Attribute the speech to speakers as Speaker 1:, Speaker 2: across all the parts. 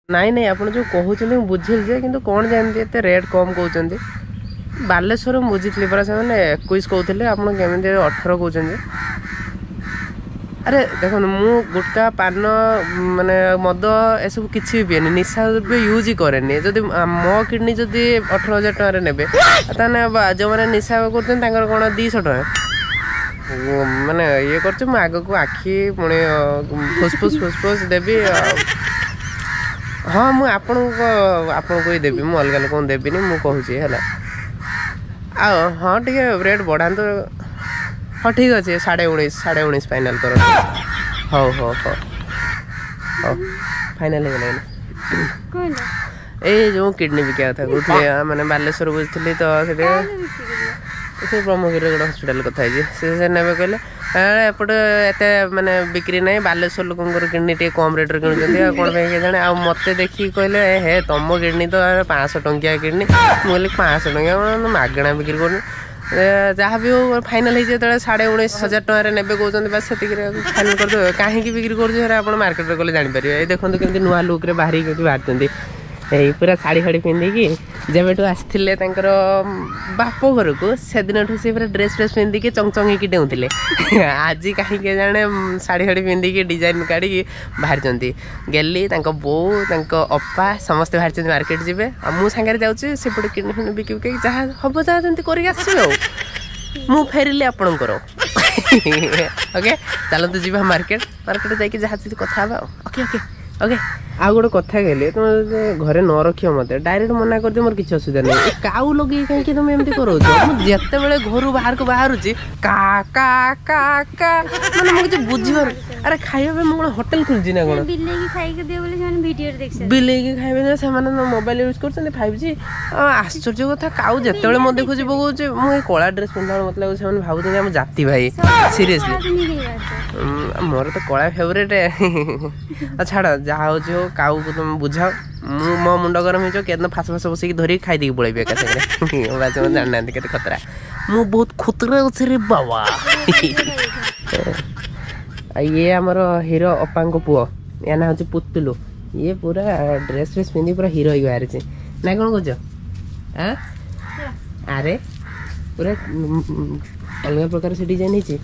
Speaker 1: नाई नाई आप जो कहते बुझे कि कौन जानते एत रेट कम कहते बालेश्वर बुझी परा से 21 कहते आप केमी 18 कहते अरे देखो मु गुटका पान माने मद एसब किसी भी पीएनि निशा द्रव्य यूज ही कैनि जदि मो किडनी जदि 18,000 टकर ने जो मैंने निशा कर कौन 200 टका माने ये कर आग को आखि पुणी फुसफुस फुसफुस देवी हाँ मुझे आपन को ही देवी मु अलग लोक देवी मुझे कहूँ हाँ टे रेट बढ़ा तो हाँ ठीक अच्छे 19.5 फाइनाल कर हौ हौ हौ हौ फाइनाल ये जो किडनी बिका था कहते मैंने बालेश्वर बुझी तो से ब्रह्मगिरी गोटे हस्पिटाल कथा से ने कहले एपटे एत माने बिक्री ना बालेश्वर लोक किडनी टे कम रेट किणुच्च कौन जाने आ मत देखिए कहले हे तुम किडनी तो 500 टंकिया किडनी मुझे 500 टंकिया मागणा बिक्री कर जहाँ भी हो फाइनाल हो 19,500 टकर ने कहते बस से फाइनाल करदे कहीं बिक्री कर मार्केट में गले जापर ये देखो केमती नुआ लुक बाहरी बाहर यही पूरा शाढ़ी फाड़ी पिंधिकी जब आसते बाप घर को से दिन से पूरा ड्रेस फ्रेस पिंधिकी चंग डेउले आज कहीं जाने शाढ़ी फाड़ी पिंधिकी डिजाइन काढ़ी बाहर गेली बो अप्पा समस्ते बाहर मार्केट जी मु सांगे जाऊँगी सेपटे किडनी फिडनी बिकी बिक जहाँ हम जमी कर फेरिले आपणकर ओके चलते जी मार्केट जाकि जहाँ कथा ओके ओके ओके आ गोटे कथा कहले तुम घरे न रखियो मत डायरेक्ट मना कर दियो मोर किसी असुविधा नहीं काऊ लगे कहीं तुम एमती करो जिते बड़े घर बाहर को बाहर का का का का मैंने मुझे बुझीबार अरे खाइबा मुझे होटल खुलजी ना कौन बिलेगी खाइबे से मोबाइल यूज कर 5G आश्चर्य कथा काऊ जिते मत देखुची पकाऊे मुझे कला ड्रेस पिंधा मतलब से भावुँ आम जाति भाई सीरियसली मोर तो कला फेवरेट छाड़ जहाँ हो काऊ को तुम बुझाओ मो मुंड गरम हो क्या फास फास बस धरिक खाई पड़ेबी एका साथ जाना के खतरा मु बहुत खतरा अच्छे रे बाबा ये आमर हीरो अप्पा पुओ या ना हूँ पुतुलु ये पूरा ड्रेस फ्रेस पिंधि पूरा हीरो ही बाहर ना कौन कह अरे पूरा अलग प्रकार से डिजाइन है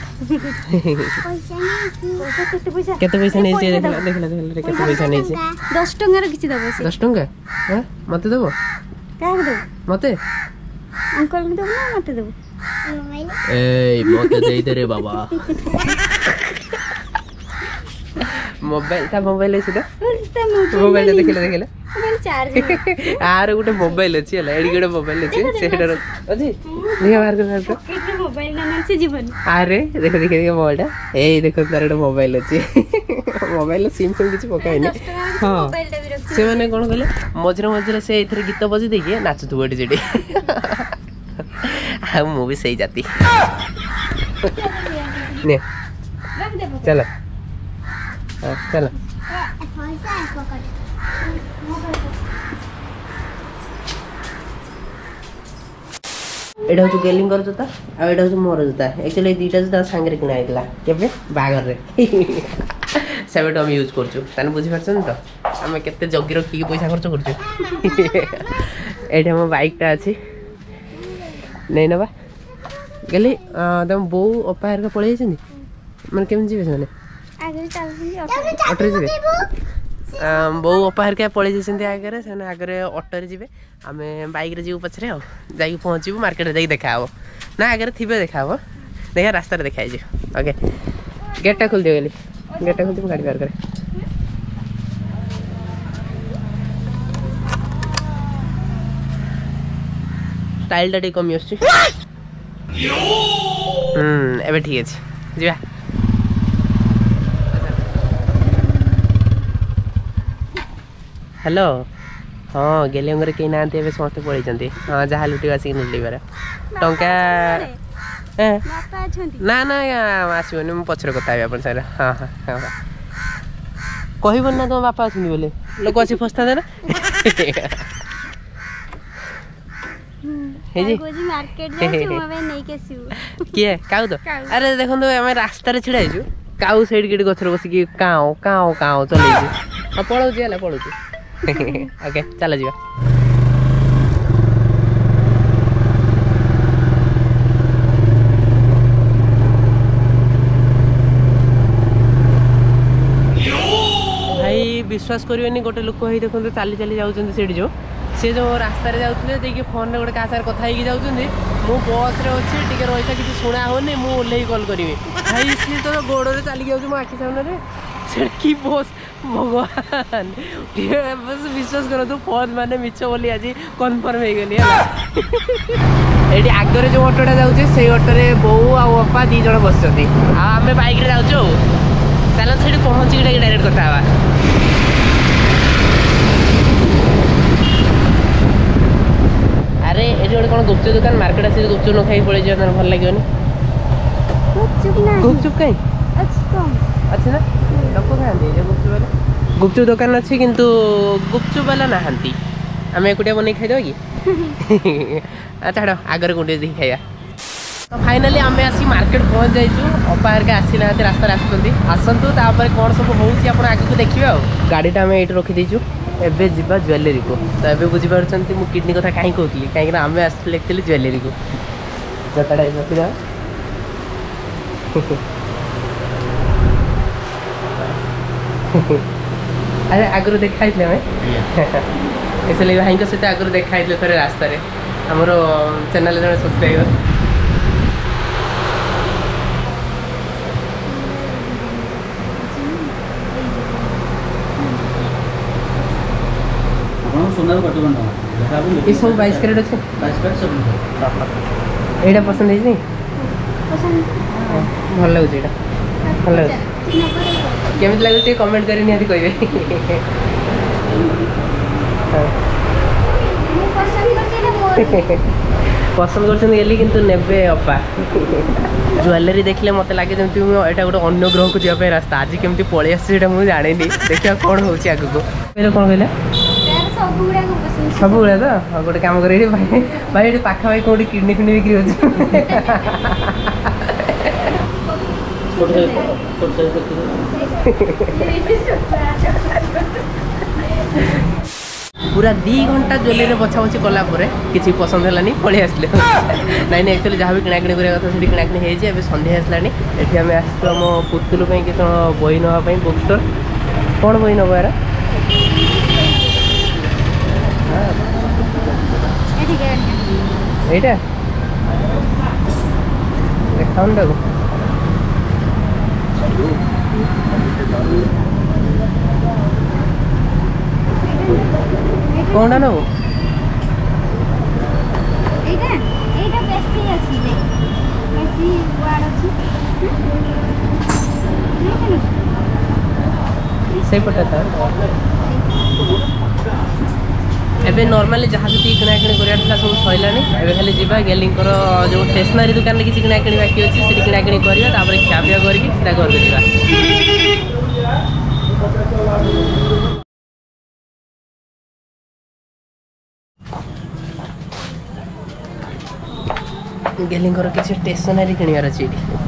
Speaker 1: केते पैसा नहीं देखला देखला देखला केते पैसा नहीं
Speaker 2: 10 टंका रे किछि दबो से
Speaker 1: 10 टंका हां मते देबो
Speaker 2: का देबो मते अंकल के देबो ना मते देबो
Speaker 1: ए मते देई दे रे बाबा मोबाइल का मोबाइल है सीधा मोबाइल देखला देखला मोबाइल चार्ज आर गोटे मोबाइल अछि हला एडी गोटे मोबाइल अछि सेटर अछि देखा बाहर कर
Speaker 2: मोबाइल ना से जीवन
Speaker 1: अरे देखो देखो देखो मोबाइल ए देखो तार गोटे मोबाइल अछि मोबाइल सिम सिम किछ पकाइनी हां से माने कोन कहले मझरे मझरे से एथरे गीत बजी देखिए नाचतु एडी जेडी आ मु भी सही जाती ने चलो चलो एटा हूँ गेलिंग जोता आटा हूँ मोर जोता एक्चुअली दुईटा जोता सांगे किना होता के बागर से आम यूज कर बुझीपार तो आम के जगि रखिक पैसा खर्च कर मो बाइकटा अच्छी नहीं ना गली तुम बो अप्पा हर पलि मैंने केमी जी से अटो जी बो अप्पा हर पलि जाते आगे से आगे अटो जी आम बैक जीव पछे जा पहुँचू मार्केट जा देखा ना आगे थे देखा देखा रास्ता देखा ओके गेटा खोल दियो गली गेटा खोल गाड़ी बाहर कर स्टाइल टा कमी आस एबे ठीक अच्छे जा हेलो हाँ गेलिंग कहीं ना समस्त पड़े हाँ जहाँ लुटे आसिक नुलिबार टंका ना ना आसबनी मुझे पचर कथा आप सर हाँ हाँ हाँ कहबन ना तुम बापा अच्छे बोले लोक अच्छी फस्ता देना किए क्या तो अरे देखो आम रास्तार छिड़ा काऊ सैड किटी गछर बसिकी काओ काओ काओ चलेछि आ पळौछि हला पळौछि ओके चला जिवा भाई विश्वास करिवेनी गोटे लोक है देखते चली चली जाऊँ से जो सी जो रास्तार जाते फोन गोटे क्या सारे कथा हो जाऊँ मु बस अच्छे टे रही था किसी शुणा होनी मुझे ओल्ल कल करी भाई सी तो गोड़े चली जाऊँ आखि सामने से कि बस भगवान बस विश्वास करूँ फोन माने मिछ बोली आज कनफर्म हो गली ये आगे जो ऑटोटा जाऊँचे से ऑटो बो आपा दी जन बस आम बैक जाऊँ चलो से पहुँची डायरेक्ट कथा अरे ये गोटे कौन गुपचुप दुकान मार्केट आस गुपचुप न खाई पड़े जाए भल लगे गुपचुप कहीं अच्छे ना लोक खाते गुपचुप दुकान अच्छी किंतु गुपचुप वाला नहांती आम एकुटिया बन खाईदेवा कि छाड़ आगे गोटे देखिए खाइबा तो फाइनाली आम आसी मार्केट पहुँच जाइए अप्पा हरिका आसी ना रास्तार आसतु तापर कौन सब हो आगे देखिए आ गाड़ीटा आम ये रखीदेचु एबे जीवा ज्वेलरी को तो एबे बुझीपार मु किडनी कथा कहीं कहती कहीं आम आसले ज्वेलरी को जताटा रखीदा अरे आगु देखाई आम इसलिए भाई सहित आगु देखाई थे रास्तार आमर चैनल जन सब्सक्राइबर ये सब 22 कैरेट अच्छे यहाँ पसंद है भल लगुच भल लगे केमी लगे कमेंट कर निहाती कहे पसंद कर किंतु नेबे अप्पा ज्वेलरी देखले मत लगे जमी यहाँ गोटे अन्य ग्रह को जावाई रास्ता आज केमती पलि आसे मुझे जानी देखिए कौन हो कौन कहले सब गुड़ा तो गोटे कम कर भाई भाई ये पाखापाखि कौटे किडनी फिडनी बिक्री पूरा 2 घंटा ज्वेलरी बछा बछी कला किसी पसंद है पलि आसले नाई ना एक्चुअली जहाँ भी किणाकिणी करा कथा से किणाकिणी हो सन्ध्या आसलानी ये आम आसम पुतुल कि बही नापी बुक स्टोर कौन बही नब यार এইটা দেখাউন দাও কোনটা নেব
Speaker 2: এইটা এইটা বেশি আছে বেশি ওয়ার্ড আছে
Speaker 1: সেই পটা एबे नॉर्मली जहाँ जी किणाकिणी करार सब सरलानी एबे खाली जीवा गेलिंकर जो स्टेशनरी दुकान में किसी किणाकिणी बाकी अच्छी से किणाकिणी करवा खियापिया करके सीधा घर को जावा गेलिंकर किसी स्टेशनरी किणवार अच्छी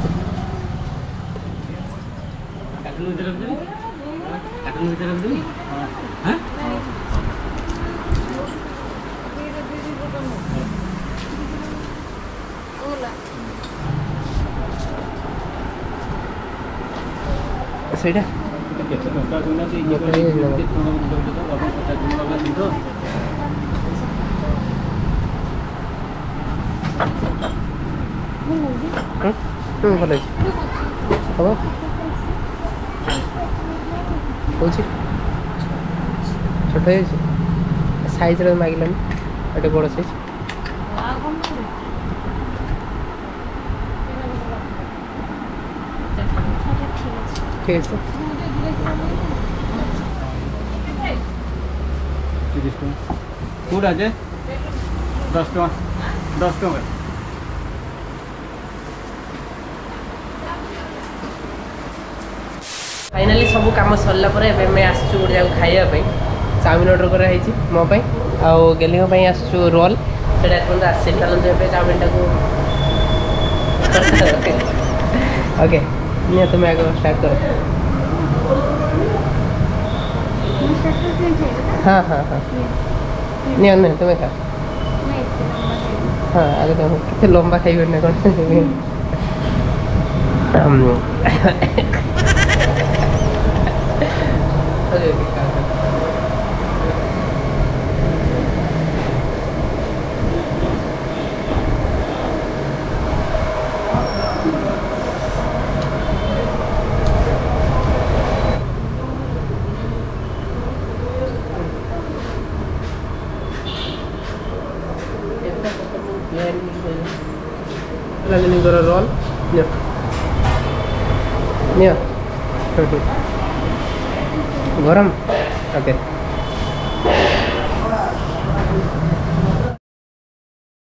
Speaker 1: ସେଇଟା ଭଲ ଅଛି ହବ ହଉଛି ଛୋଟ ହେଇଛି ସାଇଜ୍ରେ ମାଗିଲାନି ଏଟେ ବଡ଼ ସାଇଜ୍ ঠিক আছে 30 টাকা কোড আছে 10 টাকা 10 টাকা फाइनाली सब कम सरला मैं आसचु गोटे जगह खाइबा चाउमिन ऑर्डर कराई मो आउ गेली आसचु रोल से आसे चलते चाउमिन टाक ओके नहीं तुम आगे स्टार्ट करो। हाँ हाँ हाँ नहीं नहीं तुम्हें खा। हाँ आगे तुम कितने लंबा खाई ना कौन lagi nih roll nih nih garam oke